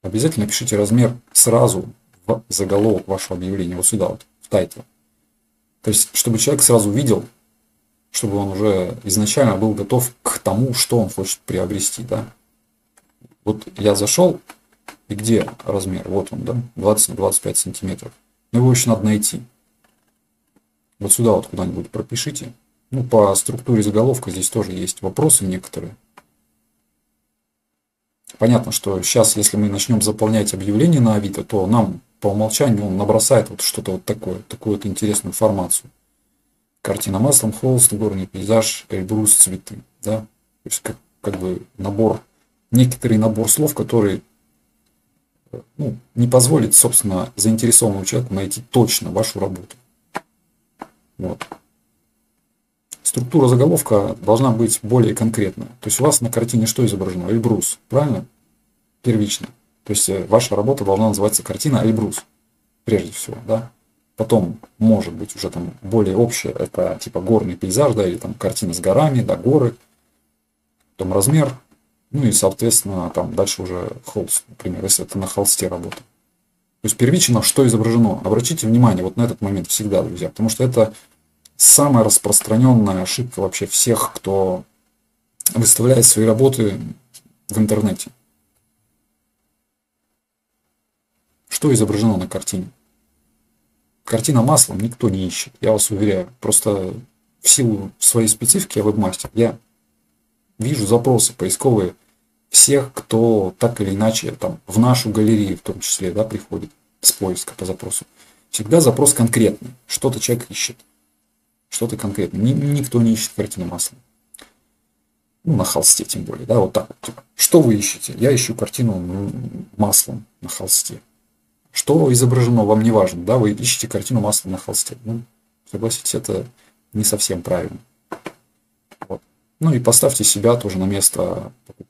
обязательно пишите размер сразу в заголовок вашего объявления, вот сюда вот, в тайтл. То есть, чтобы человек сразу видел, чтобы он уже изначально был готов к тому, что он хочет приобрести, да. Вот я зашел, и где размер? Вот он, да, 20 на 25 сантиметров. Но его еще надо найти. Вот сюда вот куда-нибудь пропишите. Ну, по структуре заголовка здесь тоже есть вопросы некоторые. Понятно, что сейчас, если мы начнем заполнять объявление на Авито, то нам по умолчанию он набросает вот что-то вот такое, такую вот интересную информацию. Картина маслом, холст, горный пейзаж, Эльбрус, цветы. Да? То есть, как бы некоторый набор слов, который не позволит, собственно, заинтересованному человеку найти точно вашу работу. Вот. Структура заголовка должна быть более конкретная. То есть у вас на картине что изображено? Эльбрус, правильно? Первично. То есть ваша работа должна называться картина Эльбрус, прежде всего, да? Потом, может быть, уже там более общее, это типа горный пейзаж, да, или там картина с горами, да, горы, потом размер, ну и, соответственно, там дальше уже холст, например, если это на холсте работа. То есть первично, что изображено. Обратите внимание вот на этот момент всегда, друзья, потому что это самая распространенная ошибка вообще всех, кто выставляет свои работы в интернете. Что изображено на картине? Картина маслом никто не ищет, я вас уверяю. Просто в силу своей специфики я веб-мастер. Я вижу запросы поисковые всех, кто так или иначе там, в нашу галерею в том числе, да, приходит с поиска по запросу. Всегда запрос конкретный. Что-то человек ищет. Что-то конкретное. Никто не ищет картину маслом. Ну, на холсте тем более. Да, вот так вот. Что вы ищете? Я ищу картину маслом на холсте. Что изображено, вам не важно. Да, вы ищете картину маслом на холсте. Ну, согласитесь, это не совсем правильно. Вот. Ну и поставьте себя тоже на место покупателя.